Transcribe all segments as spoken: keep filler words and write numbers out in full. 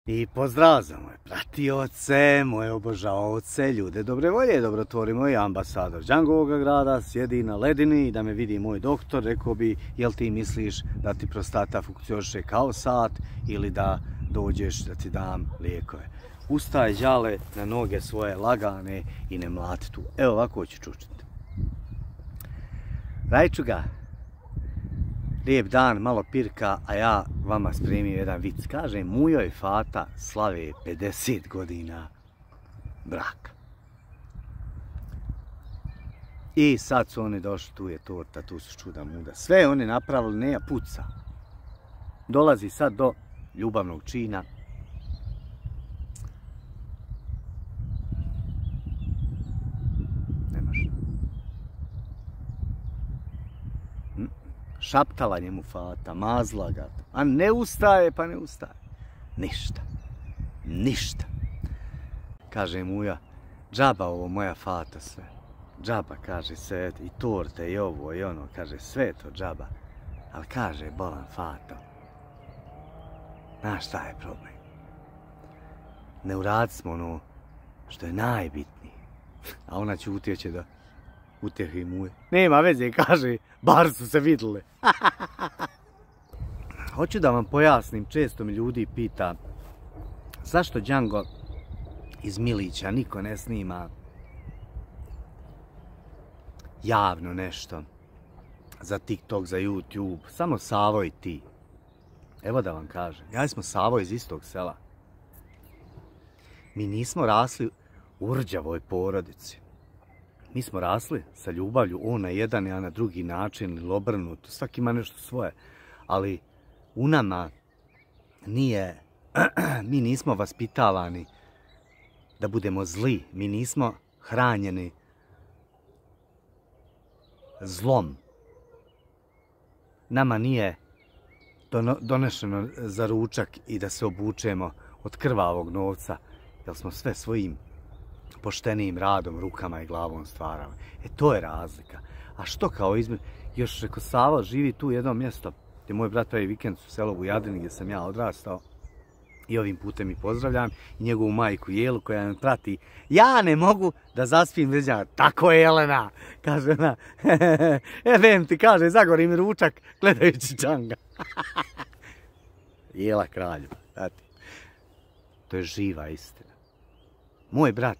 I pozdrav za moje pratioce, moje obožaoce, ljude dobre volje, dobrotvori moj ambasador Đangovog grada, sjedi na ledini i da me vidi moj doktor, rekao bi, jel ti misliš da ti prostata funkcioniše kao sat ili da dođeš da ti dam lijekove. Ustaj đale na noge svoje lagane i ne mlati tu. Evo ovako ću čučiti. Rajčuga, lijep dan, malo pirka, a ja vama spremio jedan vic. Kaže, Mujo i Fata slave pedeset godina braka. I sad su oni došli, tu je torta, tu su čuda muda. Sve oni napravili, neja puca. Dolazi sad do ljubavnog čina. Ne može. Šaptala njemu Fata, mazla ga, a ne ustaje, pa ne ustaje. Ništa, ništa. Kaže Muja, džaba ovo moja Fata sve. Džaba, kaže, sve, i torte, i ovo, i ono, kaže, sve to džaba. Ali kaže, bolan Fato, znaš šta je problem? Ne uradili smo ono što je najbitnije. A ona će utjeći da utjehi Muje. Nema veze, kaže, bar su se vidjeli. Hoću da vam pojasnim, često mi ljudi pita zašto Đango iz Milića niko ne snima javno nešto za TikTok, za YouTube, samo Savo i ti. Evo da vam kažem, ja smo Savo iz istog sela. Mi nismo rasli u rđavoj porodici. Mi smo rasli sa ljubavlju, on na jedan, ja na drugi način, ili obrnuto, svaki ima nešto svoje. Ali u nama nije, mi nismo vaspitavani da budemo zli, mi nismo hranjeni zlom. Nama nije donešeno za ručak i da se obučemo od krvavog novca, jer smo sve svojim poštenijim radom, rukama i glavom stvarali. E, to je razlika. A što kao između, još reko Sava živi tu jedno mjesto gdje moj brat pravi vikend u selu Vujadini gdje sam ja odrastao i ovim putem i pozdravljam i njegovu majku Jelu koja me prati. Ja ne mogu da zaspim veđa. Tako je, Jelena, kaže ona. E, vem ti, kaže, zagori mi ručak gledajući Đanga. Jela kraljeva, znate. To je živa istina. Moj brat,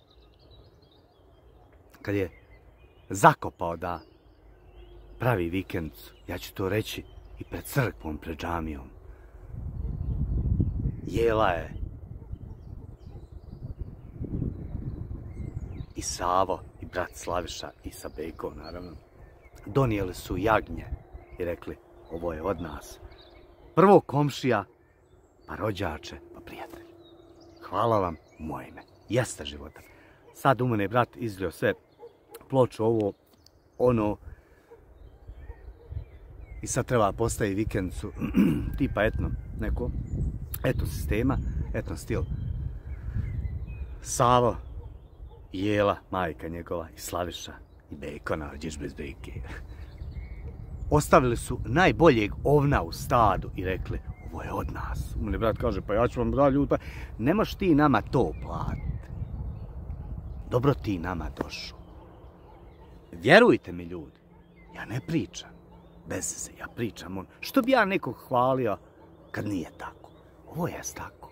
kad je zakopao da pravi vikendicu, ja ću to reći i pred crkvom, pred džamijom, Jela je i Savo i brat Slaviša i sa Bejkom, naravno, donijeli su jagnje i rekli, ovo je od nas. Prvo komšija, pa rođače, pa prijatelj. Hvala vam u moje ime. Jeste života. Sad u mene brat izlio sve ploču, ovo, ono, i sad treba postaviti vikendicu, tipa etno, neko, etno sistema, etno stil. Savo, Jela, majka njegova, i Slaviša, i Bejkona,đeš bez Bejke. Ostavili su najboljeg ovna u stadu i rekli, ovo je od nas. Mene brat kaže, pa ja ću vam da ljudi, pa ne možeš ti nama to platiti. Dobro ti nama došao. Vjerujte mi ljudi, ja ne pričam bez se, ja pričam on. Što bi ja nekog hvalio kad nije tako? Ovo je tako.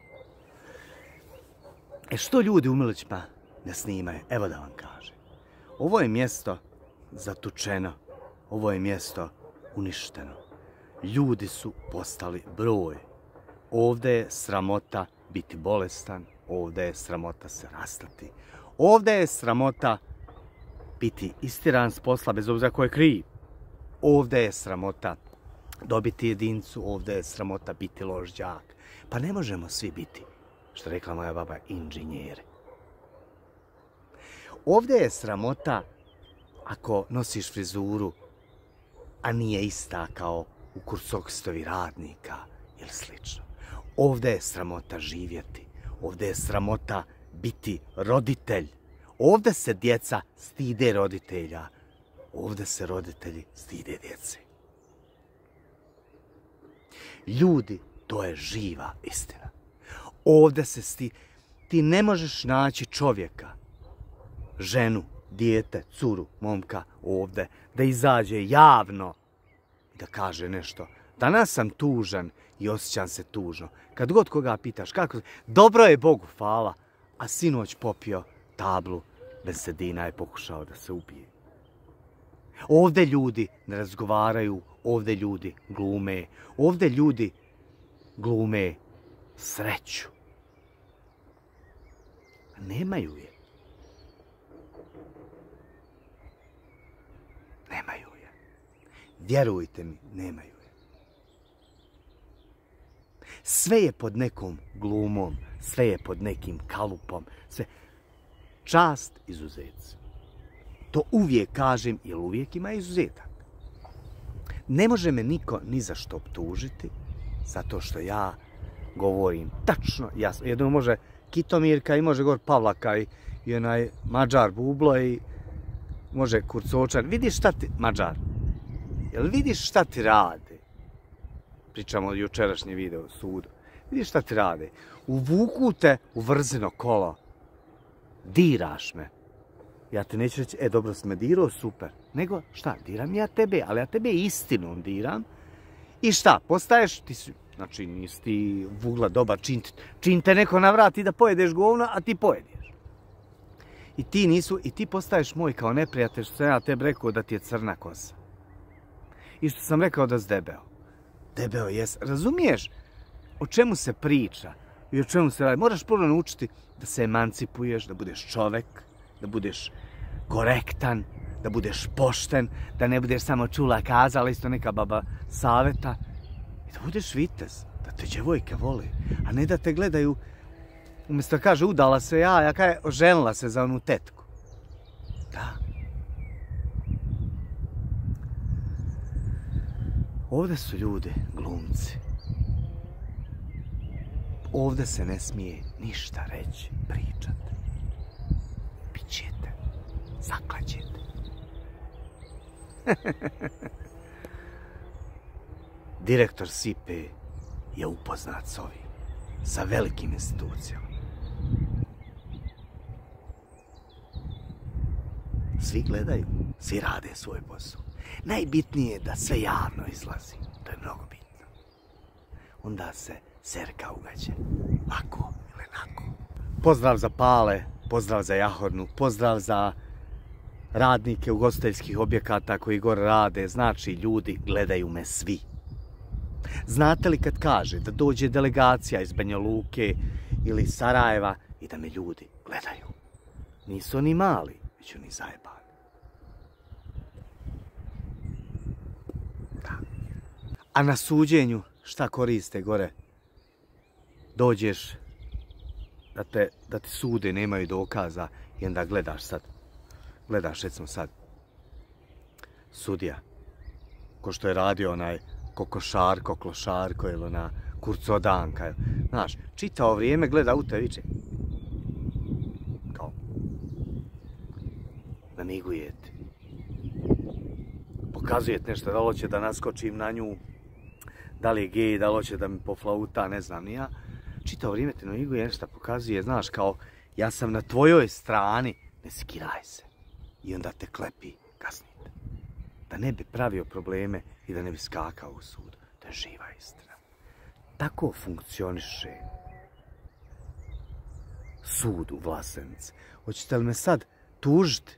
E što ljudi u Milićima ne snimaju? Evo da vam kažem. Ovo je mjesto zatučeno. Ovo je mjesto uništeno. Ljudi su postali broj. Ovdje je sramota biti bolestan, ovdje je sramota se rastati. Ovdje je sramota biti istiran s posla bez obzira ko je kriv. Ovdje je sramota dobiti jedincu, ovdje je sramota biti loš đak. Pa ne možemo svi biti, što rekla moja baba, inženjeri. Ovdje je sramota ako nosiš frizuru, a nije ista kao u Kursokstovi radnika ili slično. Ovdje je sramota živjeti. Ovdje je sramota biti roditelj. Ovdje se djeca stide roditelja. Ovdje se roditelji stide djece. Ljudi, to je živa istina. Ovdje se sti... Ti ne možeš naći čovjeka, ženu, dijete, curu, momka ovdje, da izađe javno i da kaže nešto. Danas sam tužan i osjećam se tužno. Kad god koga pitaš kako... Dobro je Bogu, hvala, a sinoć popio tablu bensedina je pokušao da se ubije. Ovdje ljudi ne razgovaraju, ovdje ljudi glume, ovdje ljudi glume sreću. A nemaju je. Nemaju je. Vjerujte mi, nemaju je. Sve je pod nekom glumom, sve je pod nekim kalupom, sve. Čast izuzeci. To uvijek kažem, jer uvijek ima izuzetak. Ne može me niko ni za što optužiti, zato što ja govorim tačno, jasno. Jedno može Kitomirka i može govor Pavlaka i, i onaj Mađar Bublo i može Kurcočan. Vidiš šta ti, Mađar, jel vidiš šta ti rade? Pričamo o jučerašnjem videu u sudu. Vidiš šta ti rade? Uvuku te u vrzino kolo. Diraš me. Ja ti neću reći, e, dobro si me dirao, super. Nego, šta, diram ja tebe, ali ja tebe istinom diram. I šta, postaješ, ti si, znači, nisi ti vugla dobar, čin, čin te neko navrati da pojedeš govno, a ti pojedeš. I ti nisu, i ti postaješ moj kao neprijatelj, što sam ja tebi rekao da ti je crna kosa. I što sam rekao da si debeo. Debeo jes, razumiješ o čemu se priča i o čemu se radi. Moraš prvo naučiti da se emancipuješ, da budeš čovek, da budeš korektan, da budeš pošten, da ne budeš samo čula kazala, isto neka baba saveta. I da budeš vitez, da te djevojke voli, a ne da te gledaju, umjesto da kaže udala se ja, ja kaže oženila se za onu tetku. Da. Ovdje su ljudi glumci. Ovdje se ne smije ništa reći, pričati. Pićete, zaklađete. Direktor S I P je upoznat s ovim, sa velikim institucijama. Svi gledaju, svi rade svoj posao. Najbitnije je da sve javno izlazi, to je mnogo bitno. Onda se serka ugađe, ako ili nako. Pozdrav za Pale, pozdrav za Jahornu, pozdrav za radnike ugostiteljskih objekata koji gore rade, znači ljudi gledaju me svi. Znate li kad kaže da dođe delegacija iz Banja Luke ili Sarajeva i da me ljudi gledaju? Nisu oni mali, već oni zajebani. Da. A na suđenju šta koriste gore? Dođeš da, te, da ti sude, nemaju dokaza i onda gledaš sad. Gledaš recimo sad. Sudija. Ko što je radio onaj kokošarko, klošarko ili ona kurcodanka. Znaš, čitao vrijeme, gleda u te viče. Kao. Namigujete. Pokazujete nešto, da li hoće da naskočim na nju, da li je gej, da li hoće da mi poflauta, ne znam ni ja. Čitao vrijeme te namiguje, nešto pokazuje, znaš, kao ja sam na tvojoj strani, ne skiraj se. I onda te klepi, kasnite. Da ne bi pravio probleme i da ne bi skakao u sud. To je živa istina. Tako funkcioniše sud u Vlasenici. Hoćete li me sad tužiti?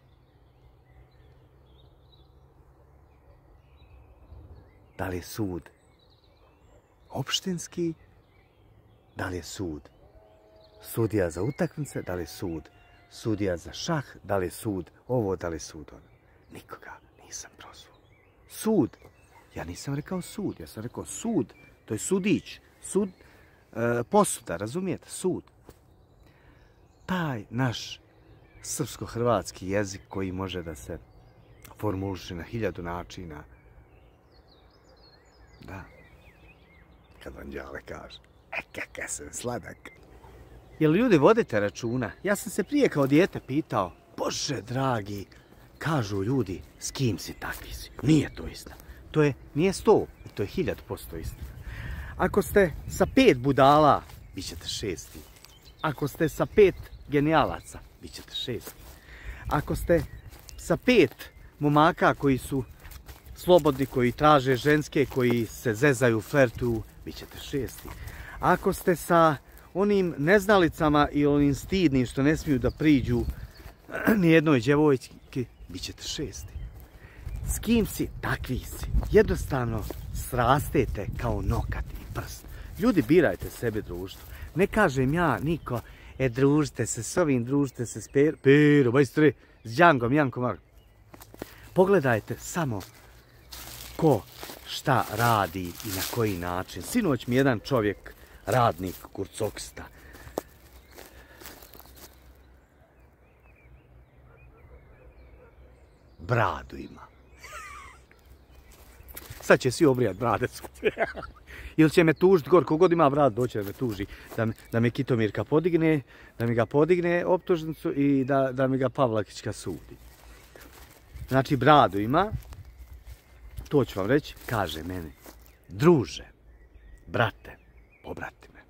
Da li je sud opštinski? Da li je sud sudija za utakmice? Da li je sud sudija za šah? Da li je sud ovo? Da li je sud ono? Nikoga nisam prozvao. Sud. Ja nisam rekao sud. Ja sam rekao sud. To je sudić. Sud. E, posuda. Razumijete? Sud. Taj naš srpsko-hrvatski jezik koji može da se formuliše na hiljadu načina. Da. Kad vam đale kaže. E, kakav sam sladak. Jel ljudi vodite računa? Ja sam se prije kao dijete pitao. Bože dragi, kažu ljudi, s kim si takvi si. Nije to istina. To je, nije sto, to je hiljad posto istina. Ako ste sa pet budala bit ćete šesti. Ako ste sa pet genijalaca, bit ćete šesti. Ako ste sa pet momaka koji su slobodni, koji traže ženske, koji se zezaju, flertuju, bit ćete šesti. Ako ste sa onim neznalicama i onim stidnim što ne smiju da priđu nijednoj djevojki, bit ćete šesti. S kim si, takvi si. Jednostavno srastete kao nokat i prst. Ljudi, birajte sebi društvo. Ne kažem ja, niko, e družite se s ovim, družite se s Pero, Pero, bajstri, s Djangom, Jankom, Markom. Pogledajte samo ko šta radi i na koji način. Sinoć mi jedan čovjek, radnik Kurcoksta, bradu ima. Sad će svi obrijat brade. Ili će me tužiti, gor, kogod ima brad, doće da me tuži. Da, da me Kitomirka podigne, da mi ga podigne optužnicu i da, da mi ga Pavlakićka sudi. Znači, bradu ima, to ću vam reći, kaže meni, druže, brate, obrati me.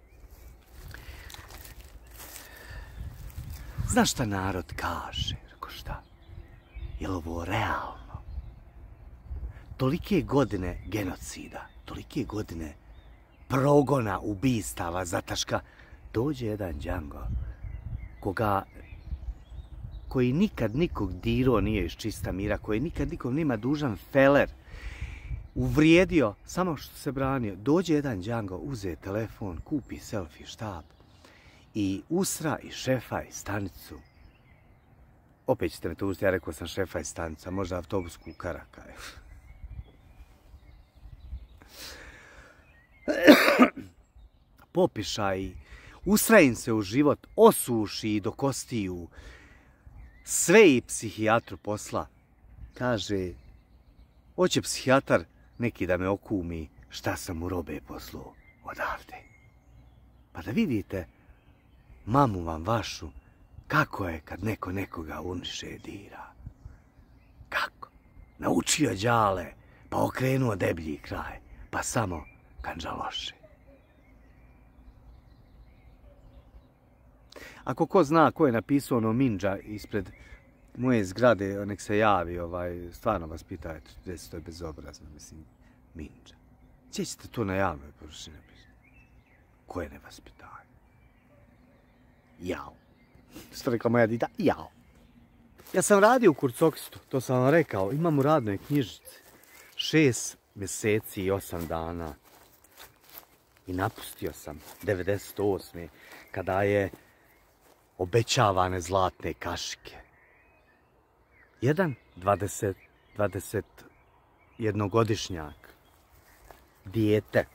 Znaš šta narod kaže? Reko šta? Je li ovo realno? Tolike godine genocida, tolike godine progona, ubistava, zataška, dođe jedan Django koga, koji nikad nikog dirao nije iz čista mira, koji nikad nikom nima dužan feler, uvrijedio, samo što se branio. Dođe jedan Django, uze telefon, kupi selfie štab i usra i šefa i stanicu. Opet ćete me tužiti, ja rekao sam šefa i stanica, možda autobusku u Karakaju. Popiša i usra im se u život, osuši do kostiju, sve i psihijatru posla. Kaže, hoće psihijatar neki da me okumi šta sam u robe poslao odavde. Pa da vidite, mamu vam vašu, kako je kad neko nekoga uniše dira. Kako? Naučio đale, pa okrenuo deblji kraj, pa samo kanđaloše. Ako ko zna ko je napisao ono Minđa ispred moje zgrade, nek se javi, ovaj, stvarno vas pitajte, gdje se to je bezobrazno, mislim, Minđa. Gdje ćete to na javnoj površini napisati? Ko je ne vas pitaju? Jao. Što rekla moja dita? Jao. Ja sam radio u Kurcokstu, to sam vam rekao, imam u radnoj knjižici. Šest mjeseci i osam dana. I napustio sam devedeset osme kada je obećavane zlatne kašike. Jedan dvadeset, dvadeset jednogodišnjak, dijete.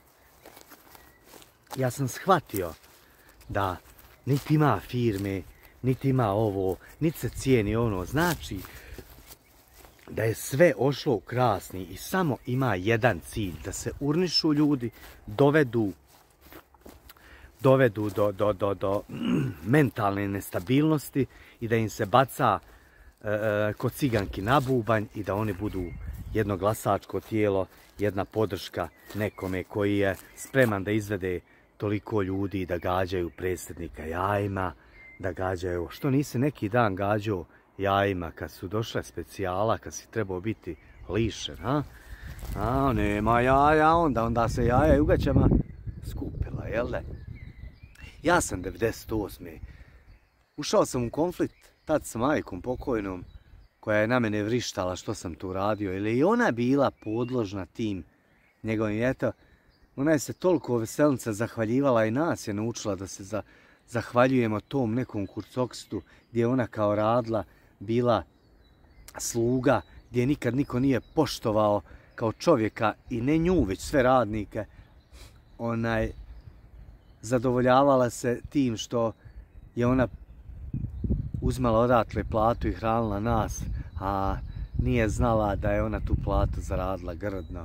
Ja sam shvatio da niti ima firme, niti ima ovo, niti se cijeni ono. Znači da je sve ošlo u krasni i samo ima jedan cilj, da se urnišu ljudi, dovedu dovedu do, do, do, do mentalne nestabilnosti i da im se baca e, kod ciganki na bubanj i da oni budu jedno glasačko tijelo, jedna podrška nekome koji je spreman da izvede toliko ljudi, da gađaju predsjednika jajima, da gađaju, što nisi neki dan gađao jajima kad su došle specijala, kad si trebao biti lišen, ha? A, nema jaja, onda, onda se jaja i ugaćama skupila, jel da? Ja sam devedeset osme ušao sam u konflikt tad sa majkom pokojnom, koja je na mene vrištala što sam tu radio, jer je i ona bila podložna tim njegovim, eto, ona je se toliko veselnica zahvaljivala i nas je naučila da se za, zahvaljujemo tom nekom Kurcokstu gdje je ona kao radila, bila sluga, gdje nikad niko nije poštovao kao čovjeka i ne nju, već sve radnike. Onaj, zadovoljavala se tim što je ona uzmala odatle platu i hranila nas, a nije znala da je ona tu platu zaradila grdno.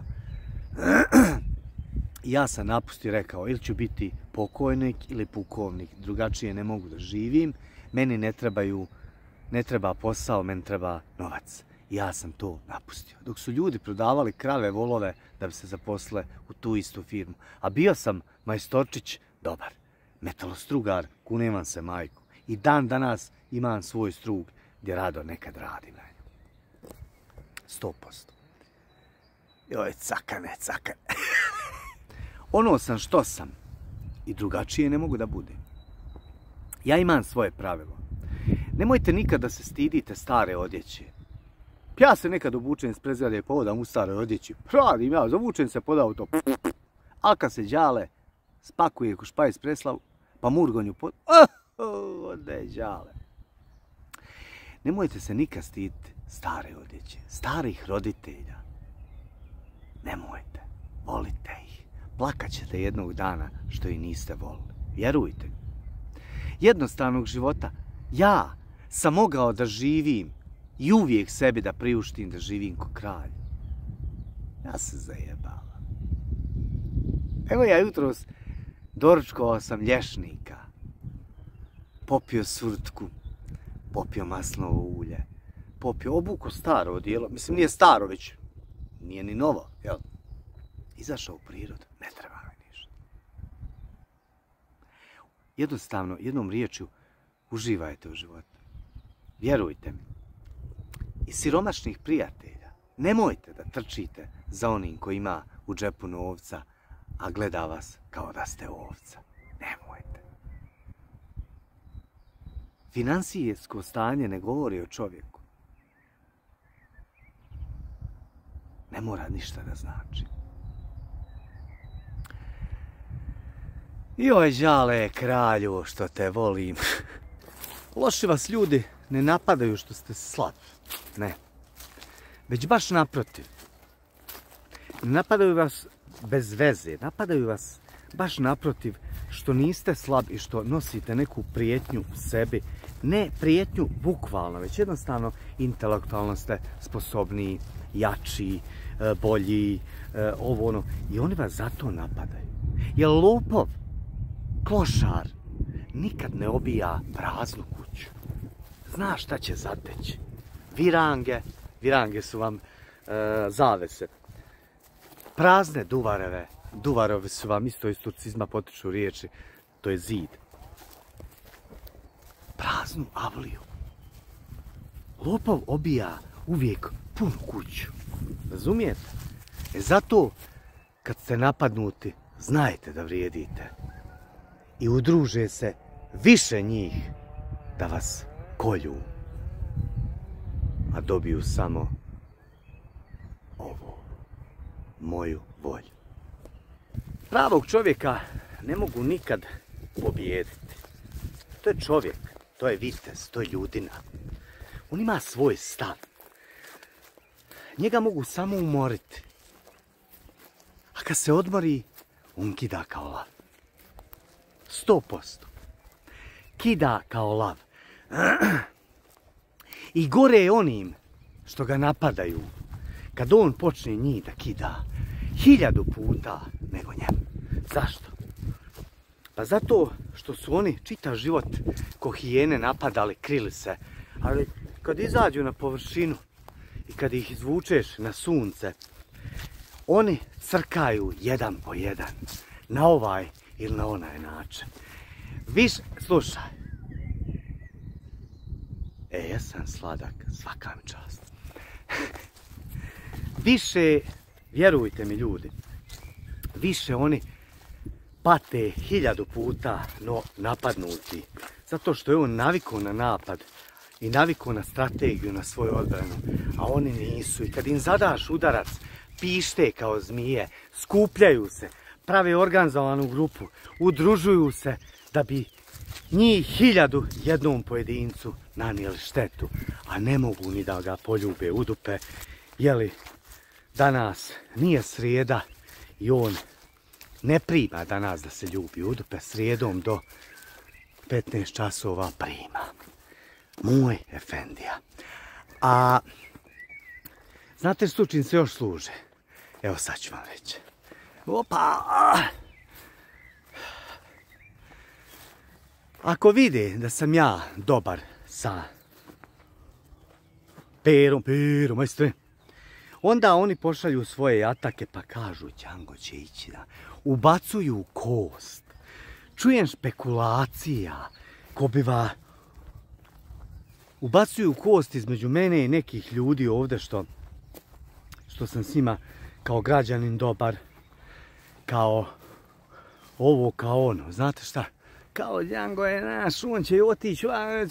Ja sam napustio, rekao, ili ću biti pokojnik ili pukovnik, drugačije ne mogu da živim, meni ne trebaju, ne treba posao, meni treba novac. Ja sam to napustio. Dok su ljudi prodavali krave, volove da bi se zaposle u tu istu firmu. A bio sam majstorčić dobar. metalostrugar, kunem vam se majku. I dan danas imam svoj strug gdje rado nekad radim na njemu. Sto posto. Joj, cakane, cakane. Ono sam što sam i drugačije ne mogu da budem. Ja imam svoje pravilo. Nemojte nikad da se stidite stare odjeće. Ja se nekad obučem s prezgrade i povodam u staroj odjeći. Radim ja, zavučem se pod auto. A kad se đale, spakuje ko špajs preslav, pa murgonju pod... Oh, ode đale. Nemojte se nikad stiditi stare odjeće, starih roditelja. Nemojte, volite ih. Plakat ćete jednog dana što ih niste volili. Vjerujte. Jednostavnog života ja sam mogao da živim i uvijek sebi da priuštim da živim ko kralj. Ja se zajebavam. Evo ja jutros doručkovao sam lješnika. Popio surtku, popio masnovo ulje, popio obuko staro odijelo. Mislim, nije staro, već nije ni novo, jel? Izašao u prirodu, ne treba mi ništa. Jednostavno, jednom riječju, uživajte u životu. Vjerujte mi. I siromašnih prijatelja, nemojte da trčite za onim koji ima u džepu novca, a gleda vas kao da ste ovca. Nemojte. Financijsko stanje ne govori o čovjeku. Ne mora ništa da znači. Joj, žale, kralju, što te volim. Loši vas ljudi ne napadaju što ste slab. Ne. Već baš naprotiv. Ne napadaju vas bez veze. Napadaju vas baš naprotiv što niste slab i što nosite neku prijetnju u sebi. Ne prijetnju bukvalno, već jednostavno intelektualno ste sposobniji, jači, bolji, ovo ono. I oni vas zato napadaju. Jer lopov, klošar, nikad ne obija praznu kuću. Zna šta će zateći. Virange, virange su vam e, zavese. Prazne duvareve, duvarove su vam isto iz turcizma potiču riječi, to je zid. Praznu avliju. Lopov obija uvijek punu kuću. Razumijete? E zato, kad ste napadnuti, znajte da vrijedite. I udruže se više njih da vas kolju. A dobiju samo ovo, moju volju. Pravog čovjeka ne mogu nikad pobijediti. To je čovjek, to je vitez, to je ljudina. On ima svoj stav. Njega mogu samo umoriti. A kad se odmori, on kida kao lav. Sto posto. Kida kao lav. I gore je onim što ga napadaju, kad on počne njih da kida hiljadu puta nego njemu. Zašto? Pa zato što su oni čitav život ko hijene napadali, krili se, ali kad izađu na površinu i kad ih izvučeš na sunce, oni crkaju jedan po jedan, na ovaj ili na onaj način. Viš, slušaj. E, ja sam sladak, svaka mi čast. Više, vjerujte mi ljudi, više oni pate hiljadu puta no napadnuti. Zato što je on navikao na napad i navikao na strategiju, na svoju odbranu. A oni nisu. I kad im zadaš udarac, pište kao zmije, skupljaju se, prave organizovanu grupu, udružuju se da bi njih hiljadu jednom pojedincu nanijeli štetu. A ne mogu ni da ga poljube u dupe, jeli danas nije srijeda i on ne prima danas da se ljubi u dupe, srijedom do petnaest časova prima. Moj efendija. A znate što čim se još služe? Evo sad ću vam reći. Opa! Ako vide da sam ja dobar sa Perom, Perom, majstre, onda oni pošalju svoje atake pa kažu Đango će ići da ubacuju kost. čujem špekulacija, ko biva ubacuju kost između mene i nekih ljudi ovdje što, što sam s njima kao građanin dobar, kao ovo, kao ono, znate šta? Kao Django je naš, on će otići,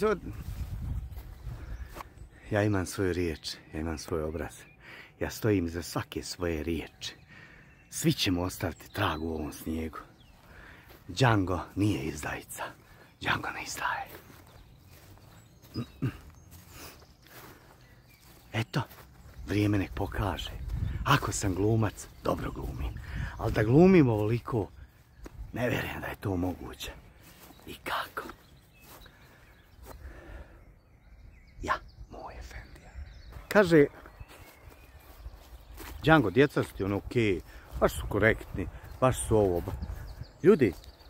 ja imam svoju riječ, ja imam svoj obraz. Ja stojim za svake svoje riječi. Svi ćemo ostaviti trag u ovom snijegu. Django nije izdajica. Django ne izdaje. Eto, vrijeme nek pokaže. Ako sam glumac, dobro glumim. Ali da glumim ovoliko, ne vjerujem da je to moguće. I kako? Ja, moj efendija. Kaže, Django, djeca su ti ono okej, baš su korektni, baš su ovo. Ljudi,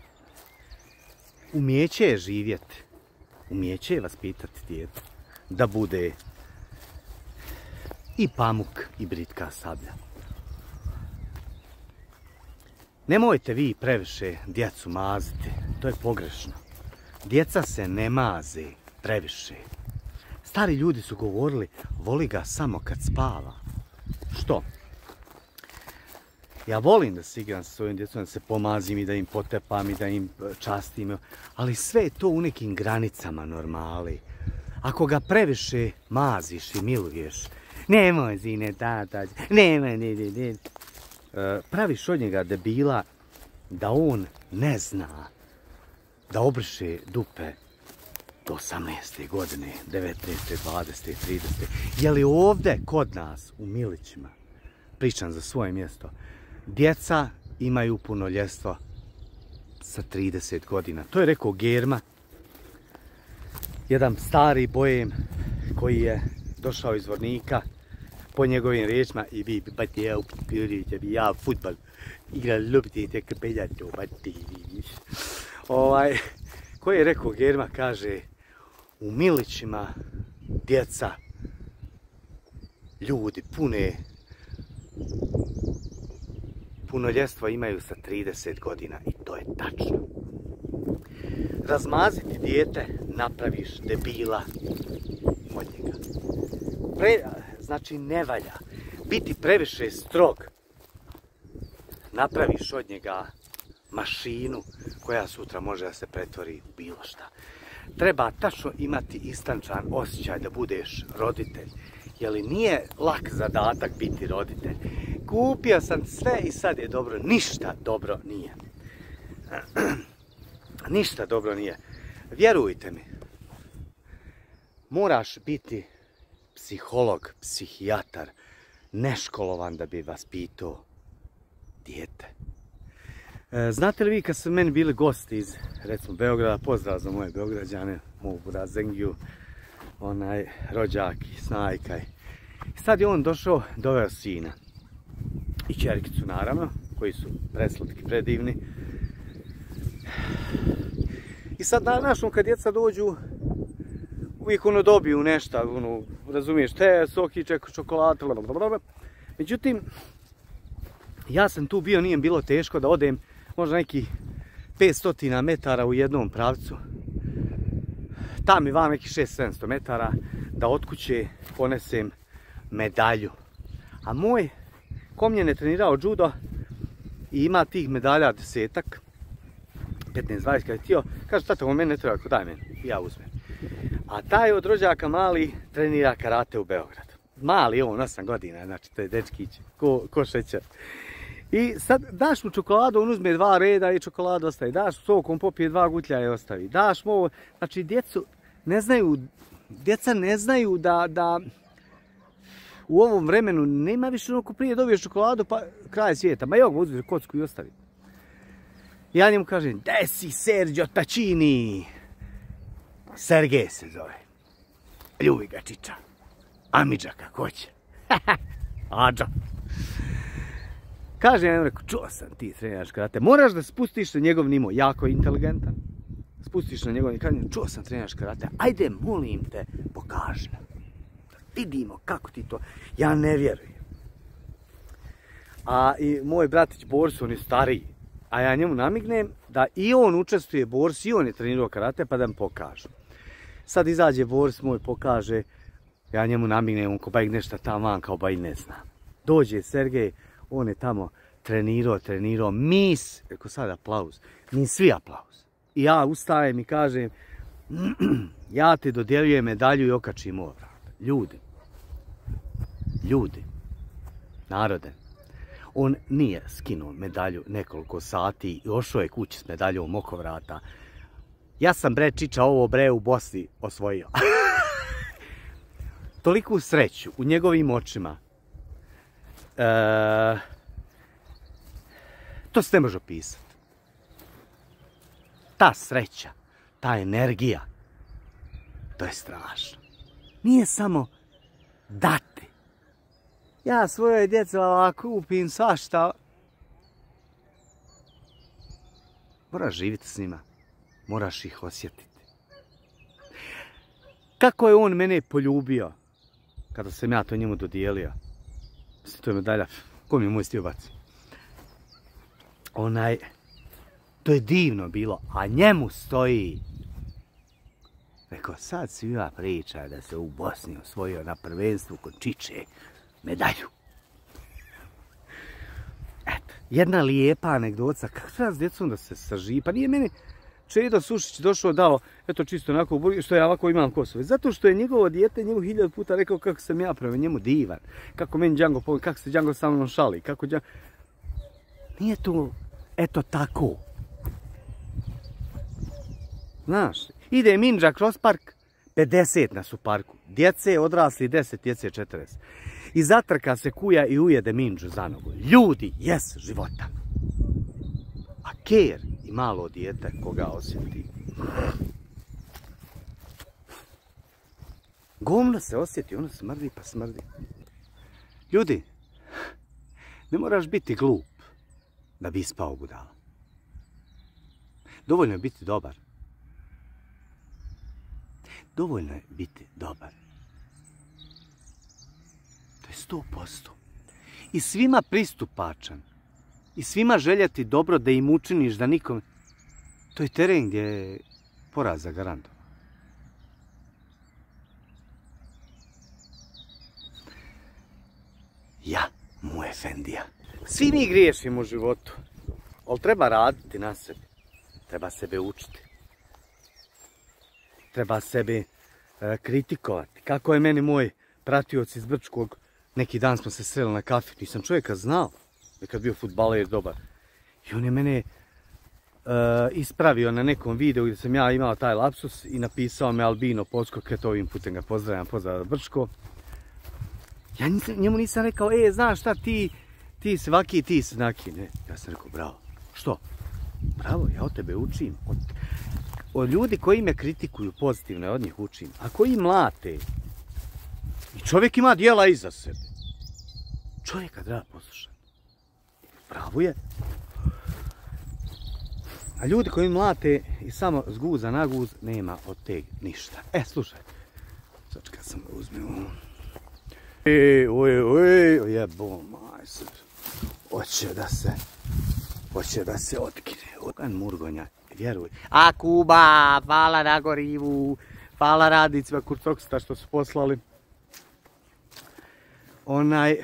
umijeće je živjeti, umijeće je vaspitati dijete da bude i pamuk i britka sablja. Nemojte vi previše djecu maziti, to je pogrešno. Djeca se ne maze previše. Stari ljudi su govorili, voli ga samo kad spava. Što? Ja volim da se igram sa svojim djecom, da se pomazim i da im potepam i da im častim, ali sve je to u nekim granicama normali. Ako ga previše maziš i miluješ, nemoj zine tata, nemoj, ne, ne, ne. Praviš od njega debila da on ne zna da obriše dupe do osamnaeste godine, devetnaeste, dvadesete, tridesete. Je li ovdje kod nas u Milićima, pričam za svoje mjesto, djeca imaju punoljetstvo sa trideset godina. To je rekao Germa, jedan stari bojem koji je došao iz Vornika, po njegovim riječima, i vi bati ja upirite bi ja futbal igrali ljubite kapeljato bati. Ovaj, koji je rekao Germa, kaže, u Milićima djeca, ljudi pune punoljetstvo imaju sa trideset godina i to je tačno. Razmaziti dijete, napraviš debila od njega. Pre, znači ne valja. Biti previše strog, napraviš od njega mašinu koja sutra može da se pretvori u bilo šta. Treba tačno imati istančan osjećaj da budeš roditelj. Jer nije lak zadatak biti roditelj. Kupio sam sve i sad je dobro. Ništa dobro nije. Ništa dobro nije. Vjerujte mi. Moraš biti psiholog, psihijatar, neškolovan da bi vaspitao dijete. E, znate li vi kad su meni bili gosti iz, recimo, Beograda, pozdrav za moje Beograđane, mogu da zengiju, onaj rođak i snajka. I sad je on došao, doveo sina i ćerkicu naravno, koji su preslatki, predivni. I sad, znaš, kad djeca dođu, uvijek ono dobiju nešto, ono, razumiješ, te, sokiće, čokolade, blablabla. Međutim, ja sam tu bio, nije bilo teško da odem možda neki petsto metara u jednom pravcu. Tam i vam neki šesto sedamsto metara, da od kuće ponesem medalju. A moj komljen je trenirao judo i ima tih medalja desetak, petnaest dvadeset, kada je htio, kaže, tata, on meni ne treba, daj meni, i ja uzmem. A taj od rođaka mali trenira karate u Beogradu. Mali, on, osam godina, znači, to je dečkić, ko, ko šećer. I sad daš mu čokoladu, on uzme dva reda i čokoladu ostavi. Daš sok, on popije dva gutlja i ostavi. Daš mu ovo, znači, djecu ne znaju, djeca ne znaju da, da u ovom vremenu nema više ono ko prije dobiješ čokoladu, pa kraj svijeta. Ma jok, uzme kocku i ostavi. Ja njemu kažem, gdje si Sergio Tacchini? Sergej se zove. Ljubi ga čiča. Amidža kako će. Ađo. Kaže, ja rekao, čuo sam ti treniraš karate. Moraš da spustiš na njegov nivo, jako inteligentan. Spustiš na njegov nivo, kaže, čuo sam treniraš karate. Ajde, molim te, pokaži nam. Vidimo kako ti to. Ja ne vjerujem. A i moj bratić Boris, on je stariji. a ja njemu namignem da i on učestvuje Boris, i on je trenirao karate, pa da mi pokaže. Sad izađe Boris moj, pokaže, ja njemu namignem, on ko bajk nešto tamo van, kao bajk ne zna. Dođe Sergej, on je tamo trenirao, trenirao, mi, reko sad aplauz, mi svi aplauz. I ja ustajem i kažem, ja ti dodjeljujem medalju i okačim ovo vrata. Ljudi, ljudi, narode, on nije skinuo medalju nekoliko sati i ošao je kući s medaljom oko vrata. Ja sam bre čiča ovo bre u Bosni osvojio. Toliku sreću u njegovim očima. E, to se ne može opisati. Ta sreća, ta energija, to je strašno. Nije samo dati. Ja svojoj djeci ovako kupim svašta. Moraš živjeti s njima. Moraš ih osjetiti. Kako je on mene poljubio kada sam ja to njemu dodijelio. To je medalja. Ko mi je moj stio baci? Onaj... To je divno bilo, a njemu stoji. Rekao, sad svima priča da se u Bosni osvojio na prvenstvu kod Čiče medalju. Eto, jedna lijepa anegdoca. Kako treba s djecom da se saživi? Pa nije meni Čedo Sušić došao dao, eto čisto onako, što ja ovako imam Kosove. Zato što je njegovo dijete njemu hiljadu puta rekao kako sam ja prema njemu divan. Kako meni Django pomoći, kako se Django sa mnom šali. Kako Django... Nije to, eto tako. Znaš, ide Minđa kroz park, pedeset nas u parku. Djece odrasli deset, djece četrdeset. I zatrka se kuja i ujede Minđu za nogu. Ljudi, jes života. A ker i malo dijete koga osjeti. Gomna se osjeti, ono smrdi pa smrdi. Ljudi, ne moraš biti glup da bi ispao budala. Dovoljno je biti dobar. Dovoljno je biti dobar. To je sto posto. I svima pristupačan. I svima željeti dobro da im učiniš da nikom... To je teren gdje je poraz zagarantovan. Ja, mu efendija. Svi mi griješimo u životu. Ali treba raditi na sebi. Treba sebe učiti. Treba sebe e, kritikovati. Kako je meni moj pratioc iz Brčkog, neki dan smo se sreli na kafi, nisam čovjeka znao, nekad bio fudbaler dobar. I on je mene e, ispravio na nekom videu gdje sam ja imao taj lapsus i napisao me Albino Podskok, eto ovim putem ga pozdravljam, pozdrav Brčko. Ja nisam, njemu nisam rekao, e, znaš šta, ti, ti si vaki, ti si znaki. Ne, ja sam rekao, bravo. Što? Bravo, ja od tebe učim. Od, od ljudi koji me kritikuju pozitivno, od njih učim. A koji mlate. I čovjek ima dijela iza sebe. Čovjeka treba poslušati. Bravo je. A ljudi koji mlate i samo z guza na guz, nema od teg ništa. E, slušaj. Sačka sam ga uzmeo. Ej, oj, oj, jebo, majstor. Hoće da se, hoće da se otkine. Kan Murgonja, vjeruj. A Kuba, hvala na gorivu, hvala radnicima Kurcoksta što su poslali. Onaj,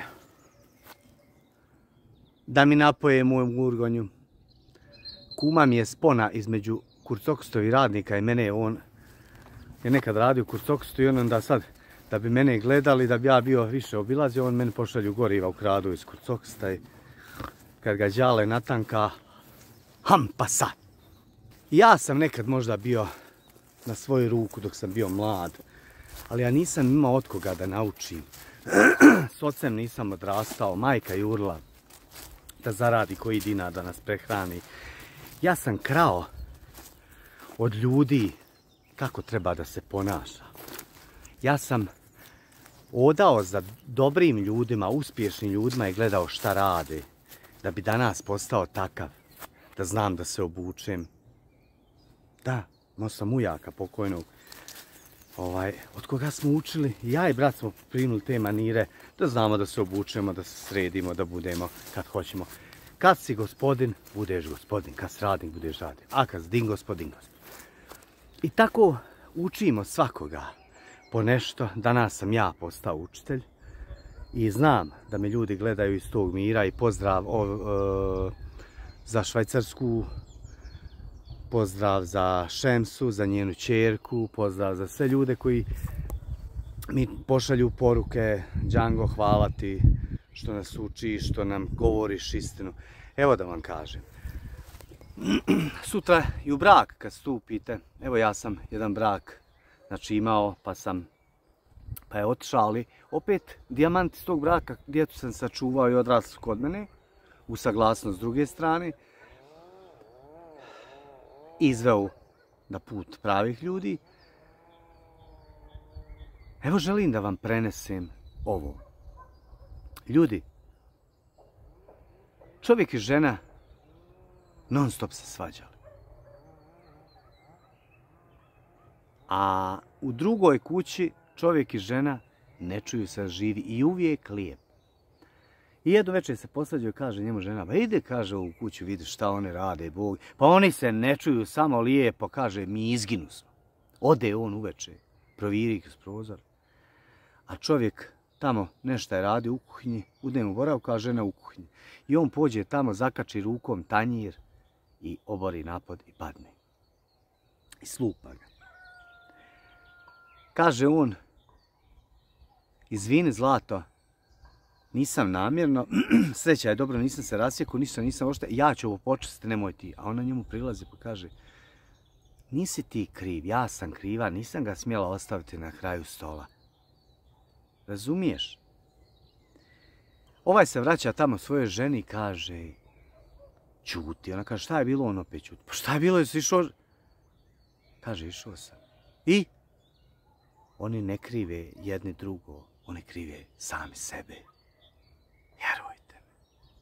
da mi napoje moju Murgonju. Kuma mi je spona između Kurcokstovi radnika i mene. On je nekad radio u Kurcokstu i on onda sad, da bi mene gledali, da bi ja bio više obilazio, on meni pošalju goriva u kradu iz Kurcoksta i kad ga đale natanka, ham pa sad. Ja sam nekad možda bio na svoju ruku dok sam bio mlad, ali ja nisam imao od koga da naučim. S ocem nisam odrastao, majka jurla da zaradi koji dinar da nas prehrani. Ja sam krao od ljudi kako treba da se ponaša. Ja sam odao za dobrim ljudima, uspješnim ljudima i gledao šta rade, da bi danas postao takav, da znam da se obučem. Da, imao sam ujaka pokojnog, ovaj, od koga smo učili, ja i brat smo primili te manire, da znamo da se obučemo, da se sredimo, da budemo kad hoćemo. Kad si gospodin, budeš gospodin. Kad si radnik, budeš radnik. A kad si dingo, gospodin. I tako učimo svakoga po nešto. Danas sam ja postao učitelj. I znam da me ljudi gledaju iz tog mira i pozdrav o, o, za Švajcarsku, pozdrav za Šemsu, za njenu ćerku, pozdrav za sve ljude koji mi pošalju poruke. Django, hvala ti što nas učiš, što nam govoriš istinu. Evo da vam kažem. Sutra i u brak kad stupite, evo ja sam jedan brak znači imao, pa sam pa je otišao, ali opet dijamant iz tog braka, djecu sam sačuvao i odrasli kod mene, u saglasnost s druge strane, izveo na put pravih ljudi. Evo želim da vam prenesem ovo. Ljudi, čovjek i žena non stop se svađali. A u drugoj kući čovjek i žena ne čuju se živi i uvijek lijep. I jedno večer se posvađaju i kaže njemu žena, ba ide, kaže, u kuću vidi šta one rade, Bog. Pa oni se ne čuju, samo lijepo, kaže, mi izginu smo. Ode on uveče, proviri kroz prozor. A čovjek tamo nešto je radi u kuhinji, u dnevnu boravku, a žena u kuhinji. I on pođe tamo, zakači rukom tanjir i obori napod i padne. I slupa ga. Kaže on, izvini zlato, nisam namjerno, sreća je dobro, nisam se rasjekao, nisam, nisam ošte, ja ću ovo počistiti, nemoj ti. A ona njemu prilazi pa kaže, nisi ti kriv, ja sam kriva, nisam ga smjela ostaviti na kraju stola. Razumiješ? Ovaj se vraća tamo svojoj ženi i kaže, ćuti. Ona kaže, šta je bilo? On opet ćuti. Pa šta je bilo, jesi išao? Kaže, išao sam. I? Oni ne krive jedni drugo, oni krive sami sebe. Vjerujte me.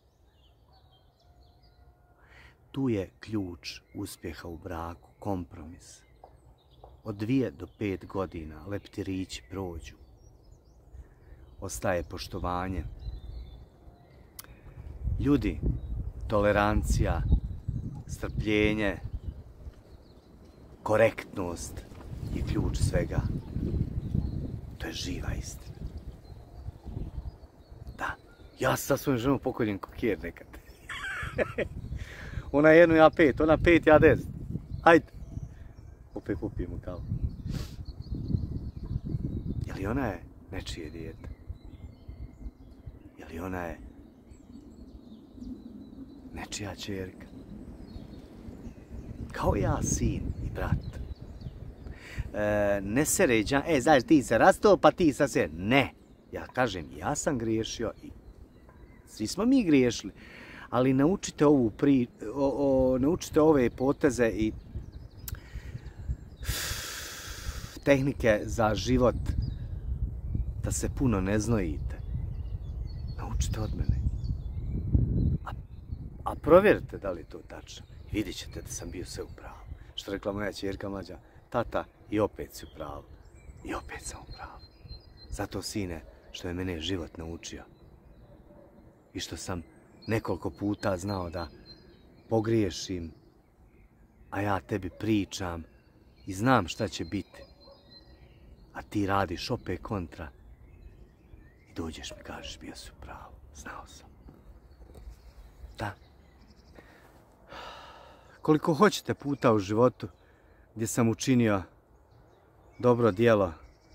Tu je ključ uspjeha u braku, kompromis. Od dvije do pet godina leptirići prođu. Ostaje poštovanje. Ljudi, tolerancija, strpljenje, korektnost je ključ svega. To je živa istina. Da, ja sam sa svojom ženom pokoljen kokjer nekad. Ona jednu, ja pet, ona pet, ja deset. Hajde. Opet popijemo kavu. Je li ona je nečije dijete? Je li ona je nečija čerka? Kao ja, sin i brat. E, ne se ređa, e, znaš, ti se rastao, pa ti sad se... Ne, ja kažem, ja sam griješio i svi smo mi griješili, ali naučite ovu pri... O, o, naučite ove poteze i tehnike za život, da se puno ne znojite. Naučite od mene. A, a provjerite da li je to tačno. I vidjet ćete da sam bio sve u pravu. Što rekla moja ćerka mlađa, tata, i opet si u pravu. I opet sam u pravu. Zato, sine, što je mene život naučio. I što sam nekoliko puta znao da pogriješim, a ja tebi pričam i znam šta će biti. A ti radiš opet kontra i dođeš mi kažeš bio si u pravu. Znao sam. Da. Koliko hoćete puta u životu gdje sam učinio dobro djelo,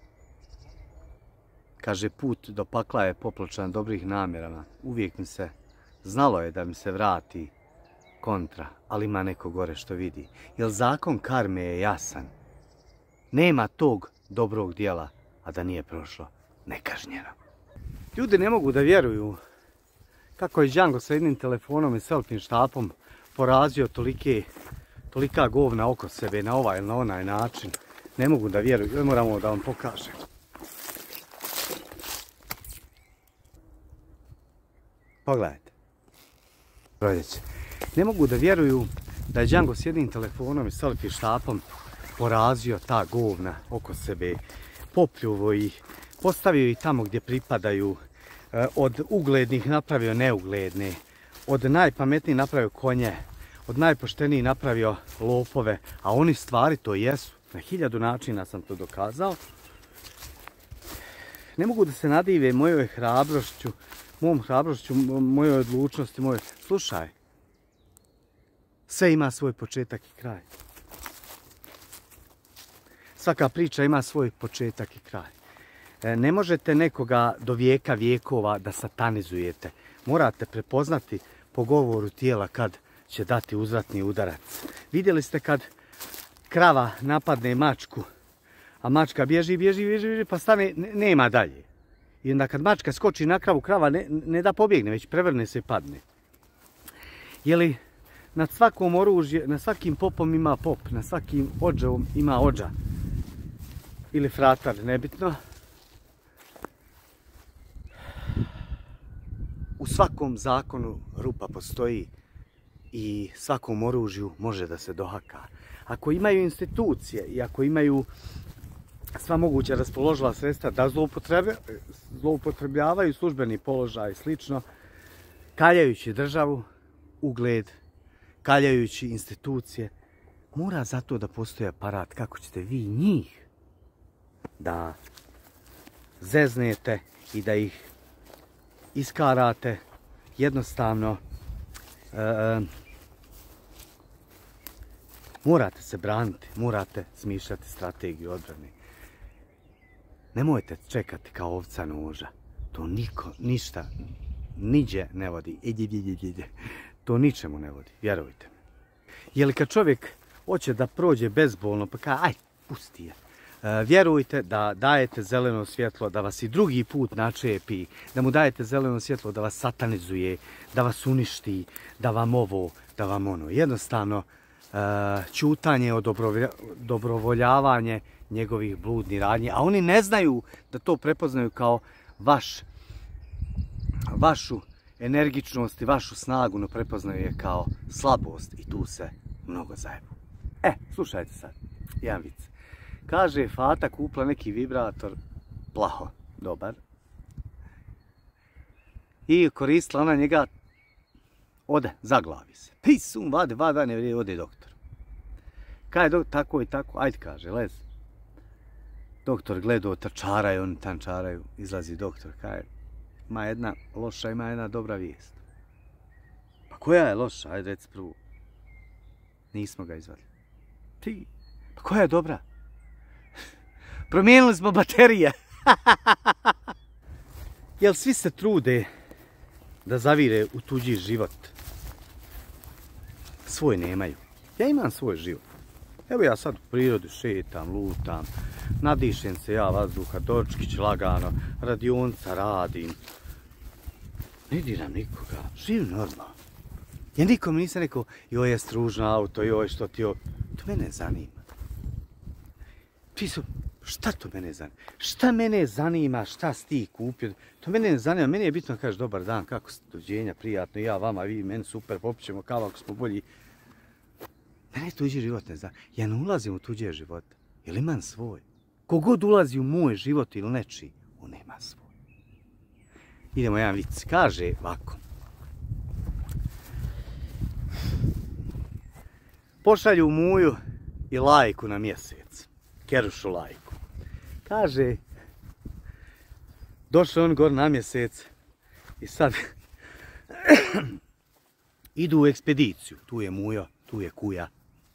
kaže, put do pakla je popločan dobrih namjerama. Uvijek mi se, znalo je da mi se vrati kontra, ali ima neko gore što vidi. Jer zakon karme je jasan. Nema tog dobrog djela, a da nije prošlo nekažnjeno. Ljudi ne mogu da vjeruju kako je Django sa jednim telefonom i selfie štapom porazio tolike, tolika govna oko sebe na ovaj ili na onaj način. Ne mogu da vjeruju, moramo da vam pokažem. Pogledajte. Proljeće. Ne mogu da vjeruju da je Django s jednim telefonom i selfie štapom porazio ta govna oko sebe, popljuvo ih, postavio ih tamo gdje pripadaju, od uglednih napravio neugledne, od najpametnijih napravio konje, od najpoštenijih napravio lopove, a oni stvari to jesu. Na hiljadu načina sam to dokazao. Ne mogu da se nadive mojoj hrabrošću, mom hrabrošću, mojoj odlučnosti, mojoj... Slušaj, sve ima svoj početak i kraj. Svaka priča ima svoj početak i kraj. Ne možete nekoga do vijeka vijekova da satanizujete. Morate prepoznati po govoru tijela kad će dati uzvratni udarac. Vidjeli ste kad krava napadne mačku, a mačka bježi, bježi, bježi, bježi pa stane, nema dalje. I onda kad mačka skoči na kravu, krava ne, ne da pobjegne, već prevrne se i padne. Jeli nad svakom oružje, na svakim popom ima pop, na svakim ođevom ima ođa. Ili fratar, nebitno. U svakom zakonu rupa postoji i svakom oružju može da se dohaka. Ako imaju institucije i ako imaju sva moguća raspoloživa sredstva da zloupotrebljavaju službeni položaj i slično, kaljajući državu, ugled, kaljajući institucije, mora zato da postoji aparat kako ćete vi njih da zeznete i da ih iskarate. Jednostavno e, morate se braniti, morate smišljati strategiju odbrane. Nemojte čekati kao ovca noža. To niko, ništa, niđe ne vodi. Ide, ide, ide. To ničemu ne vodi, vjerujte mi. Jer kad čovjek hoće da prođe bezbolno, pa kaže, aj, pusti je. E, vjerujte da dajete zeleno svjetlo, da vas i drugi put načepi, da mu dajete zeleno svjetlo, da vas satanizuje, da vas uništi, da vam ovo, da vam ono. Jednostavno, e, ćutanje, odobrovoljavanje njegovih bludnih radnji, a oni ne znaju da to prepoznaju kao vaš, vašu energičnost i vašu snagu, no prepoznaju je kao slabost i tu se mnogo zajebu. E, slušajte sad, jedan vic. Kaže, Fata kupila neki vibrator, plaho, dobar. I koristila ona njega, ode, zaglavi se. Pisum, vade, vade, ne vrije, ode doktor. Kaj doktor, tako i tako, ajde kaže, lezi. Doktor gledao, trčaraju, oni tančaraju, izlazi doktor, kaže, ima jedna loša, ima jedna dobra vijest. Pa koja je loša, ajde reci prvu. Nismo ga izvadili. Ti, pa koja je dobra? Promijenili smo baterije. Jel svi se trude da zavire u tuđi život? Svoj nemaju. Ja imam svoj život. Evo ja sad u prirodi šetam, lutam, nadišem se ja vazduha, dočkić lagano, radionca radim. Ne diram nikoga, živim normalno. Ja nikom nisam rekao, joj je stružno auto, joj što ti joj. To mene zanima. Ti su, šta to mene zanima? Šta mene zanima, šta si ti kupio? To mene ne zanima, meni je bitno da kažeš dobar dan, kako ste, dođenja, prijatno, ja vama, vi meni super, popićemo kao ako smo bolji. Mene tuđi život ne zanima. Ja ne ulazim u tuđe živote, jer imam svoj. Kogod ulazi u moj život ili nečiji, on nema svoj. Idemo jedan vic, kaže ovako. Pošalju Muju i Lajku na mjesec. Kerušu Lajku. Kaže, došao on gor na mjesec i sad idu u ekspediciju. Tu je Mujo, tu je Kuja.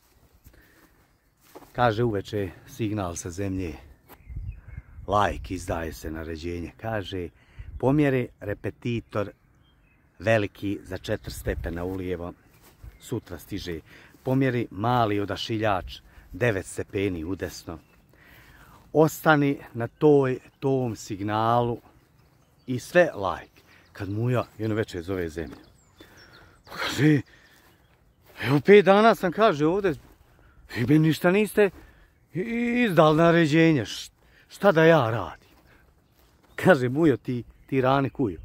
Kaže uveče signal sa zemlje. Lajk izdaje se naređenje. Kaže, pomjeri repetitor veliki za četiri stepena ulijevo. Sutra stiže. Pomjeri mali odašiljač devet stepeni udesno. Ostani na toj, tom signalu i sve lajk. Kad Muja jedno večer zove zemlju. Pa kaže, evo pet dana sam, kaže, ovdje, vi mi ništa niste izdali naređenje. Šta da ja radim? Kaže, Mujo, ti, ti rani kuju.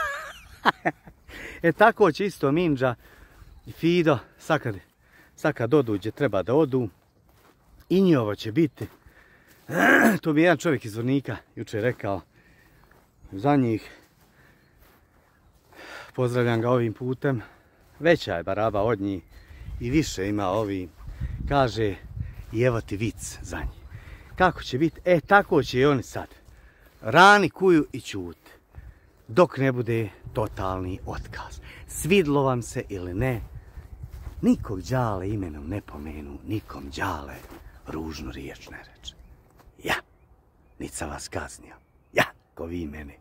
E tako će isto Minđa i Fido, sad kad, sad kad odu gdje treba da odu, i njovo će biti. To bi jedan čovjek iz Vornika jučer rekao, za njih pozdravljam ga ovim putem. Veća je baraba od njih i više ima ovi. Kaže, i evo ti vic za njih. Kako će biti? E, tako će i oni sad. Rani kuju i ćute. Dok ne bude totalni otkaz. Svidlo vam se ili ne, nikog đale imenom ne pomenu, nikom đale ružnu riječ ne reče. Ja, nit sam vas kaznio. Ja, ko vi mene.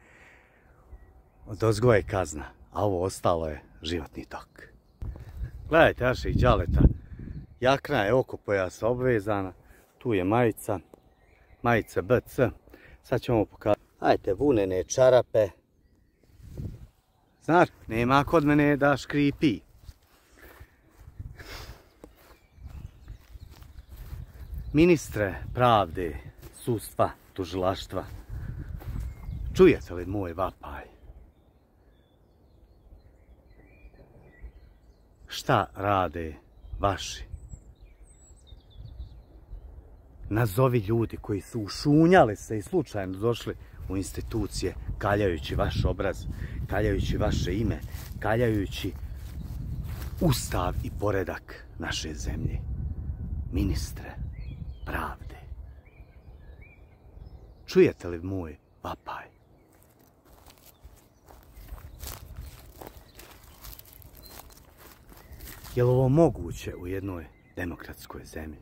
Odozgo je kazna, a ovo ostalo je životni tok. Gledajte naših đaleta. Jakna je oko pojasa obvezana. Tu je majica. Majica B C. Sad ćemo pokazati. Ajte, vunene čarape. Znaš, nema kod mene da škripi. Ministre pravde, sudstva, tužilaštva, čujete li moj vapaj? Šta rade vaši? Nazovi ljudi koji su ušunjali se i slučajno došli u institucije, kaljajući vaš obraz, kaljajući vaše ime, kaljajući ustav i poredak naše zemlje. Ministre pravde, čujete li moj vapaj? Je li ovo moguće u jednoj demokratskoj zemlji?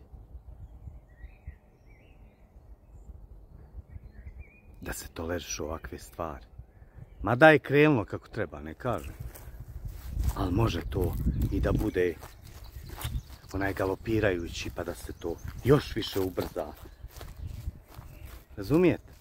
Da se tolerišu ovakve stvari. Mada je krenulo kako treba, ne kažem. Ali može to i da bude onaj galopirajući, pa da se to još više ubrza. Razumijete?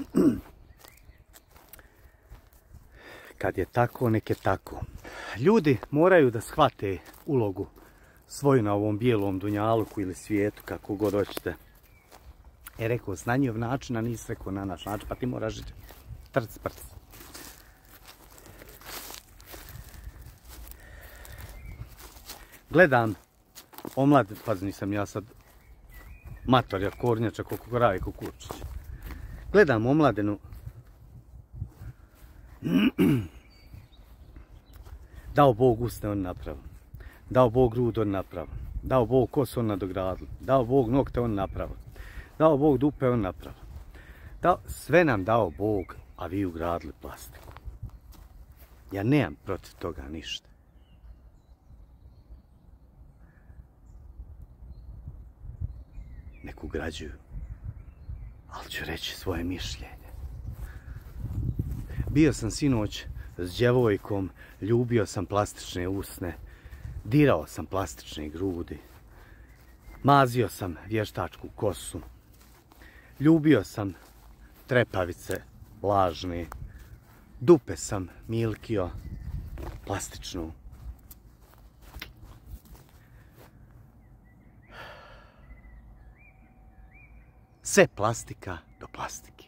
Kad je tako, nek je tako. Ljudi moraju da shvate ulogu svoju na ovom bijelom dunjaluku ili svijetu, kako god hoćete. E, rekao, na njihov način, a nisi rekao na naš način, pa ti moraš trc prc. Gledam omlad, pazi, nisam ja sad matorja, kornjača, koliko Koravi Kukurčić. Gledam omladinu. Dao Bog usne, on napravo. Dao Bog grud, on napravo. Dao Bog kosu, on nadogradili. Dao Bog nokte, on napravo. Dao Bog dupe, on napravo. Dao, sve nam dao Bog, a vi ugradili plastiku. Ja nemam protiv toga ništa. Nek ugrađuju. Ali ću reći svoje mišljenje. Bio sam sinoć s djevojkom, ljubio sam plastične usne, dirao sam plastične grudi, mazio sam vještačku kosu, ljubio sam trepavice lažne, dupe sam milkio plastičnu. Sve plastika do plastike.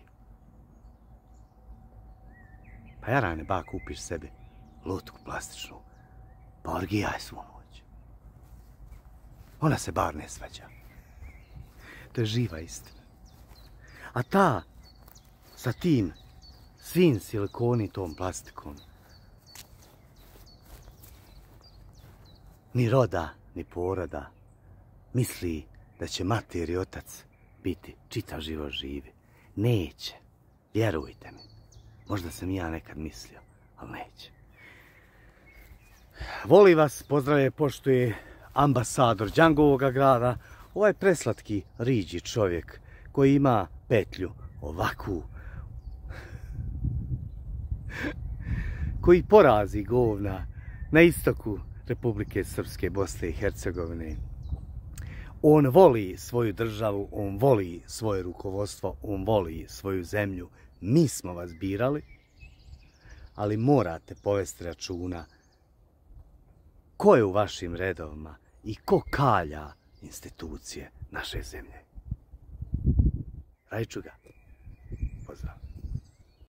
Pa jarane, ba, kupiš sebi lutku plastičnu, pa orgijaj svu moć. Ona se bar ne svađa. To je živa istina. A ta, sa tim, svim silikonitom plastikom, ni roda, ni poroda, misli da će mater i otac biti čitav život živi. Neće. Vjerujte mi. Možda sam ja nekad mislio, ali neće. Voli vas, pozdravlje, poštuje ambasador Đangovoga grada, ovaj preslatki riđi čovjek koji ima petlju ovakvu, koji porazi govna na istoku Republike Srpske, Bosne i Hercegovine. On voli svoju državu, on voli svoje rukovodstvo, on voli svoju zemlju. Mi smo vas birali, ali morate povesti računa ko je u vašim redovima i ko kalja institucije naše zemlje. Rajču ga. Pozdrav.